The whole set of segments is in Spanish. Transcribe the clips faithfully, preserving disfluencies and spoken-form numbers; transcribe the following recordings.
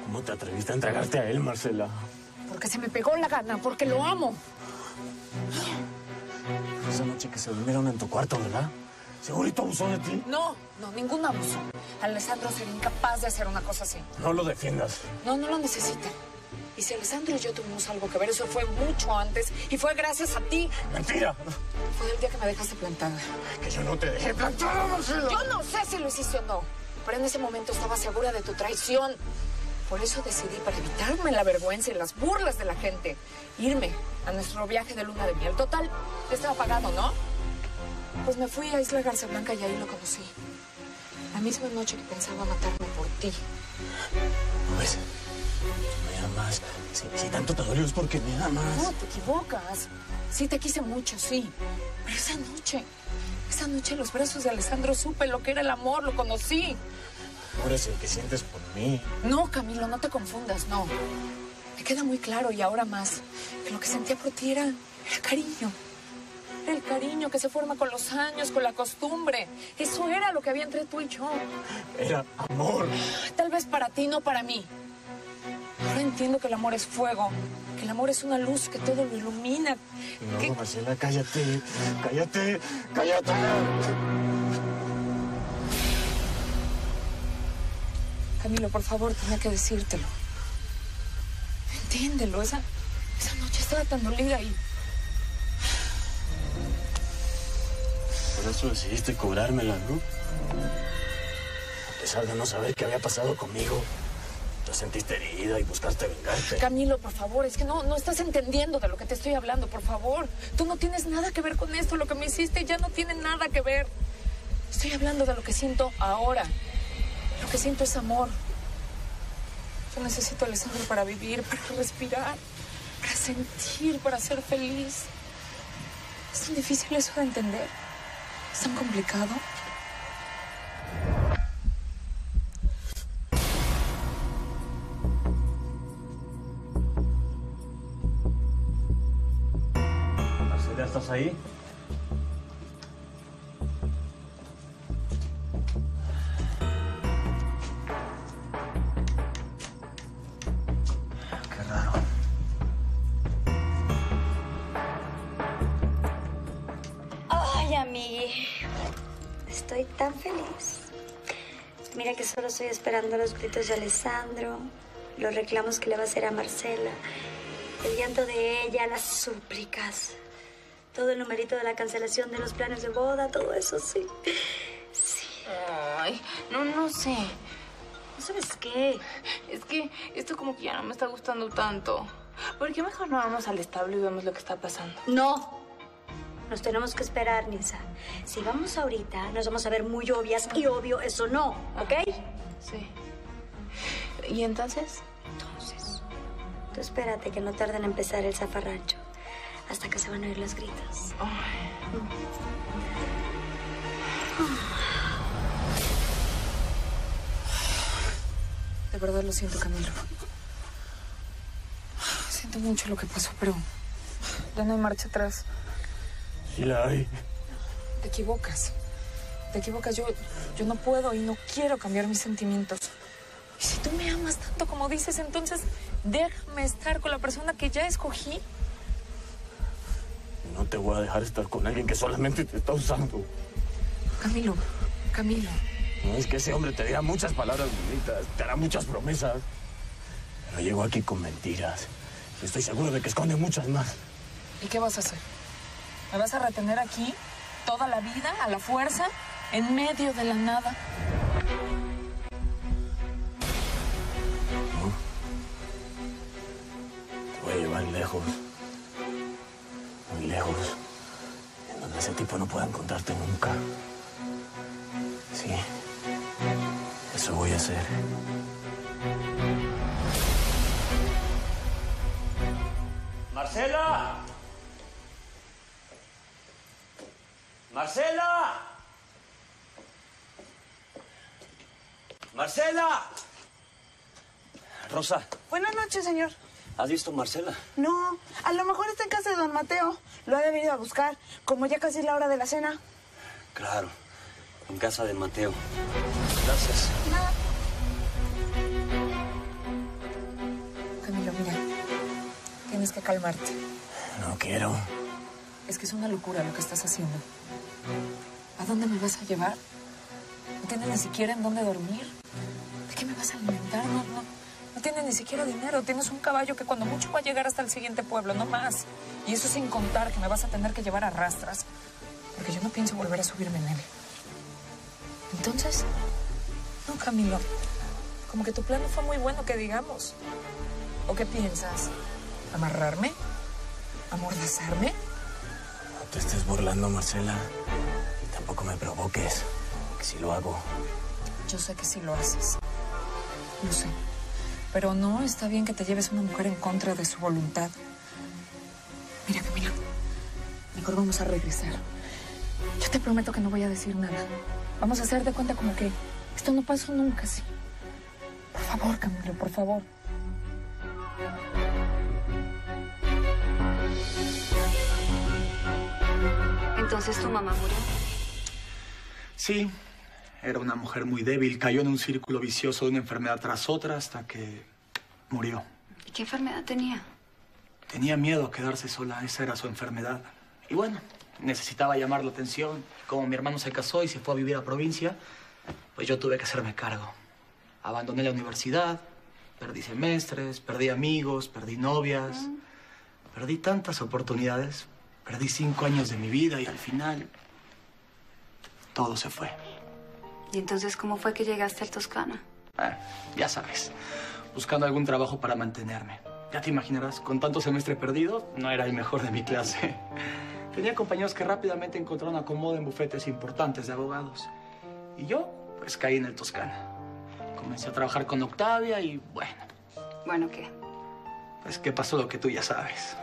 ¿Cómo te atreviste a entregarte a él, Marcela? Porque se me pegó la gana, porque lo amo. Esa noche que se durmieron en tu cuarto, ¿verdad? ¿Segurito abusó de ti? No, no, ningún abuso. Alessandro sería incapaz de hacer una cosa así. No lo defiendas. No, no lo necesita. Y si Alessandro y yo tuvimos algo que ver, eso fue mucho antes y fue gracias a ti. ¡Mentira! Fue el día que me dejaste plantada. Que yo no te dejé plantada, Marcela. Yo no sé si lo hiciste o no, pero en ese momento estaba segura de tu traición. Por eso decidí, para evitarme la vergüenza y las burlas de la gente, irme a nuestro viaje de luna de miel. Total, estaba pagado, ¿no? Pues me fui a Isla Garza Blanca y ahí lo conocí. La misma noche que pensaba matarme por ti. Pues, me amas. Si, si tanto te dolió es porque me amas. No, te equivocas. Sí, te quise mucho, sí. Pero esa noche, esa noche en los brazos de Alessandro supe lo que era el amor, lo conocí. Ahora es el que sientes por mí. No, Camilo, no te confundas, no. Me queda muy claro y ahora más que lo que sentía por ti era, era cariño. Era el cariño que se forma con los años, con la costumbre. Eso era lo que había entre tú y yo. Era amor. Tal vez para ti, no para mí. Ahora entiendo que el amor es fuego, que el amor es una luz que todo lo ilumina. No, que... Marcela, cállate, cállate, cállate. Camilo, por favor, tenía que decírtelo. Entiéndelo, esa, esa noche estaba tan dolida y... Por eso decidiste cobrármela, ¿no? A pesar de no saber qué había pasado conmigo, te sentiste herida y buscaste vengarte. Camilo, por favor, es que no, no estás entendiendo de lo que te estoy hablando, por favor. Tú no tienes nada que ver con esto, lo que me hiciste ya no tiene nada que ver. Estoy hablando de lo que siento ahora. Lo que siento es amor. Yo necesito a Alessandro para vivir, para respirar, para sentir, para ser feliz. ¿Es tan difícil eso de entender? ¿Es tan complicado? Marcela, ¿estás ahí? Estoy tan feliz. Mira que solo estoy esperando los gritos de Alessandro, los reclamos que le va a hacer a Marcela, el llanto de ella, las súplicas, todo el numerito de la cancelación de los planes de boda, todo eso, sí. Sí. Ay, no, no sé. ¿No sabes qué? Es que esto como que ya no me está gustando tanto. ¿Por qué mejor no vamos al establo y vemos lo que está pasando? No. Nos tenemos que esperar, Nilsa. Si vamos ahorita, nos vamos a ver muy obvias y obvio eso no, ¿ok? Sí. ¿Y entonces? Entonces, tú espérate que no tarda en empezar el zafarrancho hasta que se van a oír los gritos. Ay. De verdad lo siento, Camilo. Siento mucho lo que pasó, pero ya no hay marcha atrás. Sí la hay. Te equivocas. Te equivocas. Yo, yo no puedo y no quiero cambiar mis sentimientos. Y si tú me amas tanto como dices, entonces déjame estar con la persona que ya escogí. No te voy a dejar estar con alguien que solamente te está usando. Camilo, Camilo. No es que ese hombre te diga muchas palabras bonitas, te hará muchas promesas. Pero llegó aquí con mentiras. Y estoy seguro de que esconde muchas más. ¿Y qué vas a hacer? ¿Me vas a retener aquí toda la vida, a la fuerza, en medio de la nada? No. Te voy a llevar lejos. Muy lejos. En donde ese tipo no pueda encontrarte nunca. Sí. Eso voy a hacer. ¡Marcela! ¡Marcela! ¡Marcela! Rosa. Buenas noches, señor. ¿Has visto a Marcela? No, a lo mejor está en casa de don Mateo. Lo ha debido a buscar, como ya casi es la hora de la cena. Claro, en casa de Mateo. Gracias. Nada. que calmarte. No quiero. Es que es una locura lo que estás haciendo. ¿A dónde me vas a llevar? No tienes ni siquiera en dónde dormir. ¿De qué me vas a alimentar? No, no, no tienes ni siquiera dinero. Tienes un caballo que cuando mucho va a llegar hasta el siguiente pueblo, no más. Y eso sin contar que me vas a tener que llevar a rastras. Porque yo no pienso volver a subirme en él. Entonces, no, Camilo. Como que tu plan no fue muy bueno, que digamos. ¿O qué piensas? ¿Amarrarme? ¿Amordazarme? No te estés burlando, Marcela. Y tampoco me provoques, que si lo hago. Yo sé que sí lo haces. Lo sé. Pero no está bien que te lleves a una mujer en contra de su voluntad. Mira, Camila, mejor vamos a regresar. Yo te prometo que no voy a decir nada. Vamos a hacer de cuenta como que esto no pasó nunca, ¿sí? Por favor, Camilo, por favor. Entonces tu mamá murió. Sí, era una mujer muy débil. Cayó en un círculo vicioso de una enfermedad tras otra hasta que murió. ¿Y qué enfermedad tenía? Tenía miedo a quedarse sola, esa era su enfermedad. Y bueno, necesitaba llamar la atención. Como mi hermano se casó y se fue a vivir a provincia, pues yo tuve que hacerme cargo. Abandoné la universidad, perdí semestres, perdí amigos, perdí novias. Mm. Perdí tantas oportunidades. Perdí cinco años de mi vida y al final todo se fue. ¿Y entonces cómo fue que llegaste al Toscana? Ah, ya sabes, buscando algún trabajo para mantenerme. Ya te imaginarás, con tanto semestre perdido, no era el mejor de mi clase. Tenía compañeros que rápidamente encontraron acomodo en bufetes importantes de abogados. Y yo, pues, caí en el Toscana. Comencé a trabajar con Octavia y, bueno... ¿Bueno qué? Pues que pasó lo que tú ya sabes.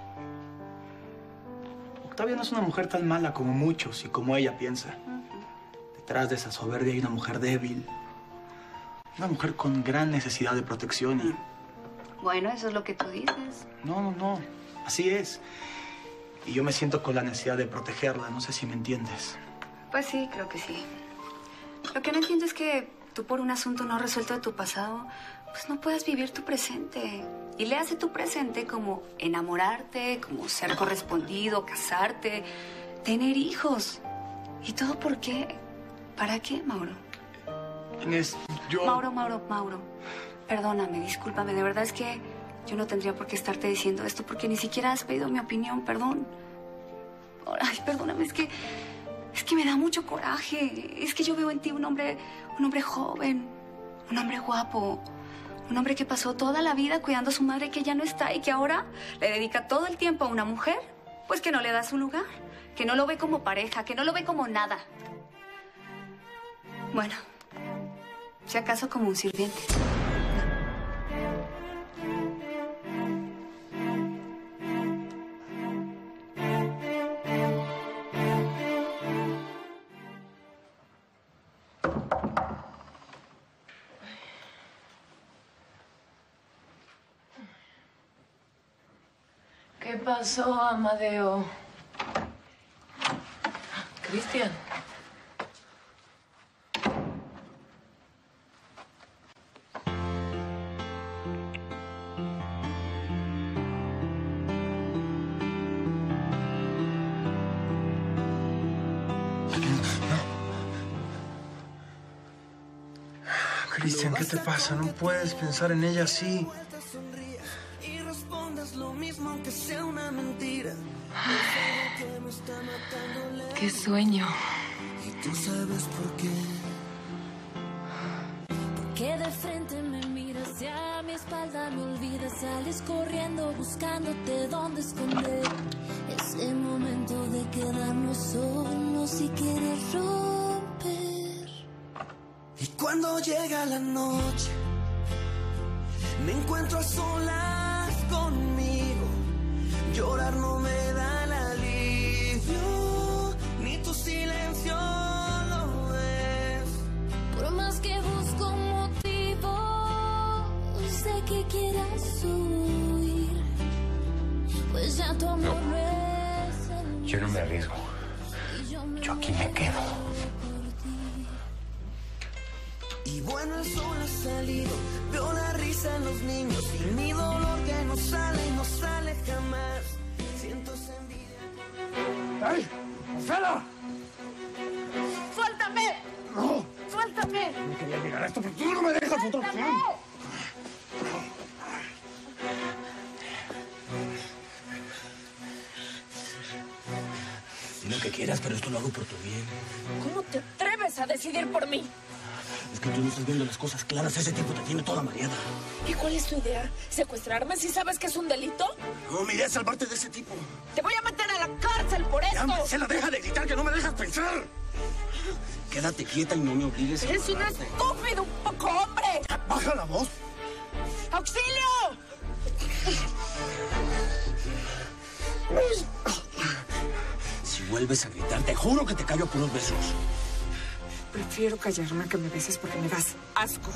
Octavia no es una mujer tan mala como muchos y como ella piensa. Uh-huh. Detrás de esa soberbia hay una mujer débil. Una mujer con gran necesidad de protección y... Bueno, eso es lo que tú dices. No, no, no. Así es. Y yo me siento con la necesidad de protegerla. No sé si me entiendes. Pues sí, creo que sí. Lo que no entiendo es que tú por un asunto no resuelto de tu pasado, pues no puedas vivir tu presente. Y le hace tu presente como enamorarte, como ser correspondido, casarte, tener hijos. ¿Y todo por qué? ¿Para qué, Mauro? Inés, yo... Mauro, Mauro, Mauro. Perdóname, discúlpame. De verdad es que yo no tendría por qué estarte diciendo esto porque ni siquiera has pedido mi opinión. Perdón. Ay, perdóname, es que... Es que me da mucho coraje. Es que yo veo en ti un hombre... Un hombre joven. Un hombre guapo. Un hombre que pasó toda la vida cuidando a su madre que ya no está y que ahora le dedica todo el tiempo a una mujer, pues que no le da su lugar, que no lo ve como pareja, que no lo ve como nada. Bueno, si acaso como un sirviente. ¿Qué pasó, Amadeo? Cristian. Cristian, ¿qué te pasa? No puedes pensar en ella así. Lo mismo aunque sea una mentira. Qué sueño. Y tú sabes por qué. Porque de frente me miras y a mi espalda me olvidas. Sales corriendo buscándote dónde esconder. Ese momento de quedarnos solos y querer romper. Y cuando llega la noche, me encuentro a solas conmigo. Llorar no me da el alivio, ni tu silencio lo es. Por más que busco un motivo, sé que quieras huir, pues ya tu amor no es el Yo no me arriesgo. Yo aquí me quedo. Y bueno, el sol ha salido, veo la risa en los niños y mi dolor que no sale y no sale. lo que quieras, pero esto lo hago por tu bien. ¿Cómo te atreves a decidir por mí? Es que tú no estás viendo las cosas claras. Ese tipo te tiene toda mareada. ¿Y cuál es tu idea? ¿Secuestrarme si sabes que es un delito? No, mi idea es salvarte de ese tipo. ¡Te voy a meter a la cárcel por esto! ¡Ya, Marcela, deja de gritar, que no me dejas pensar! Quédate quieta y no me obligues a ¡Eres un amarrarte. estúpido, un poco hombre! ¡Baja la voz! ¡Auxilio! Si vuelves a gritar, te juro que te callo por unos besos. Prefiero callarme que me beses porque me das asco.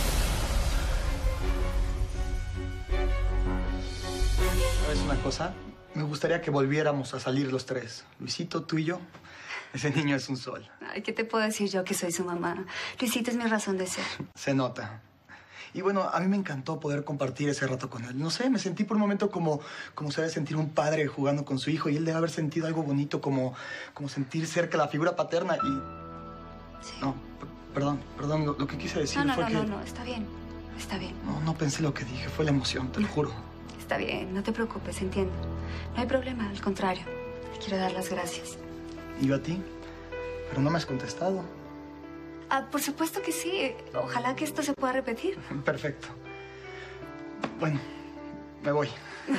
¿Sabes una cosa? Me gustaría que volviéramos a salir los tres. Luisito, tú y yo. Ese niño es un sol. Ay, ¿qué te puedo decir yo que soy su mamá? Luisito es mi razón de ser. Se nota. Y bueno, a mí me encantó poder compartir ese rato con él. No sé, me sentí por un momento como, como se debe sentir un padre jugando con su hijo. Y él debe haber sentido algo bonito, como, como sentir cerca la figura paterna y... Sí. No, perdón, perdón, lo, lo que quise decir No, no, fue no, que... no, no, está bien, está bien. No, no pensé lo que dije, fue la emoción, te lo juro. Está bien, no te preocupes, entiendo. No hay problema, al contrario. Te quiero dar las gracias. ¿Y yo a ti? Pero no me has contestado. Ah, por supuesto que sí. Ojalá que esto se pueda repetir. Perfecto. Bueno, me voy.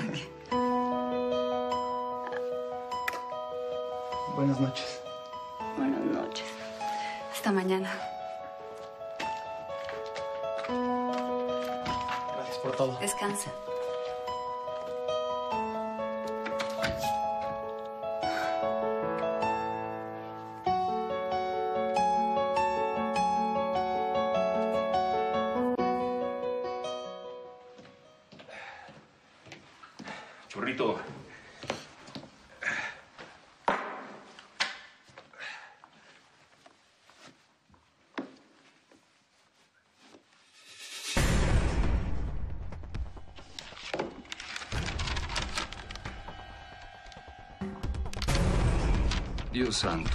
Buenas noches. Buenas noches. Hasta mañana. Gracias por todo. Descansa. Churrito. Dios santo.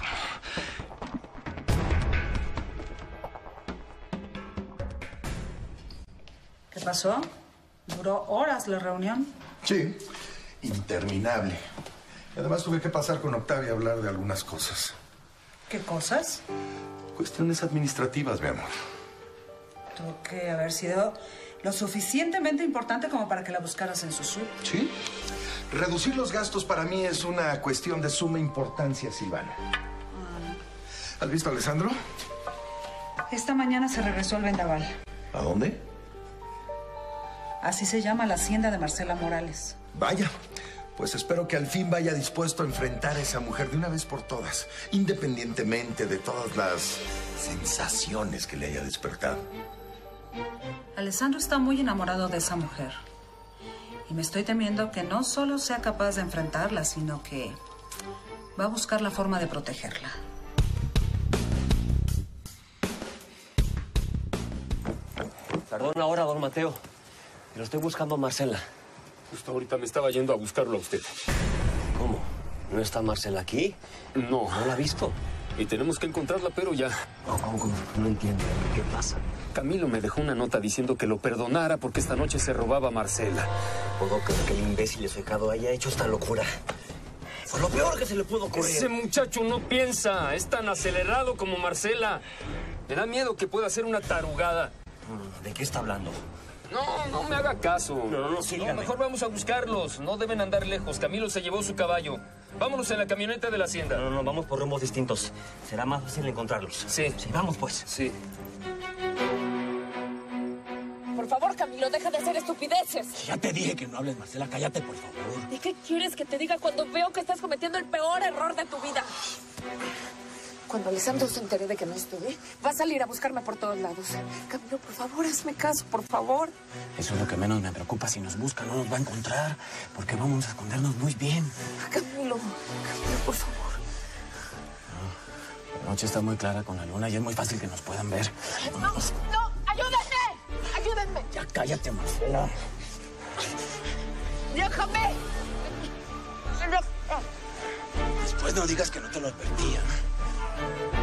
¿Qué pasó? ¿Duró horas la reunión? Sí, interminable. Y además tuve que pasar con Octavia a hablar de algunas cosas. ¿Qué cosas? Cuestiones administrativas, mi amor. Tuvo que haber sido lo suficientemente importante como para que la buscaras en su suite. Sí. Reducir los gastos para mí es una cuestión de suma importancia, Silvana. ¿Has visto a Alessandro? Esta mañana se regresó el vendaval. ¿A dónde? Así se llama la hacienda de Marcela Morales. Vaya. Pues espero que al fin vaya dispuesto a enfrentar a esa mujer de una vez por todas, independientemente de todas las sensaciones que le haya despertado. Alessandro está muy enamorado de esa mujer. Y me estoy temiendo que no solo sea capaz de enfrentarla, sino que va a buscar la forma de protegerla. Perdón ahora, don Mateo, pero estoy buscando a Marcela. Justo ahorita me estaba yendo a buscarlo a usted. ¿Cómo? ¿No está Marcela aquí? No. ¿No la ha visto? Y tenemos que encontrarla, pero ya. No, ¿cómo, cómo? No entiendo. ¿Qué pasa? Camilo me dejó una nota diciendo que lo perdonara porque esta noche se robaba a Marcela. Puedo creer que el imbécil secado haya hecho esta locura. Fue lo peor que se le pudo ocurrir. Ese muchacho no piensa. Es tan acelerado como Marcela. Me da miedo que pueda hacer una tarugada. ¿De qué está hablando? No, no me haga caso. No, no, no, sígame. No, mejor vamos a buscarlos. No deben andar lejos. Camilo se llevó su caballo. Vámonos en la camioneta de la hacienda. No, no, no, vamos por rumbos distintos. Será más fácil encontrarlos. Sí. Sí, vamos pues. Sí. Por favor, Camilo, deja de hacer estupideces. Ya te dije que no hables, Marcela. Cállate, por favor. ¿Y qué quieres que te diga cuando veo que estás cometiendo el peor error de tu vida? Cuando Alessandro se entere de que no estuve, va a salir a buscarme por todos lados. Camilo, por favor, hazme caso, por favor. Eso es lo que menos me preocupa. Si nos busca, no nos va a encontrar. Porque vamos a escondernos muy bien. Camilo, Camilo, por favor. No, la noche está muy clara con la luna y es muy fácil que nos puedan ver. No, no, ayúdenme, ayúdenme. Ya cállate, Marcela. Déjame. Después no digas que no te lo advertía.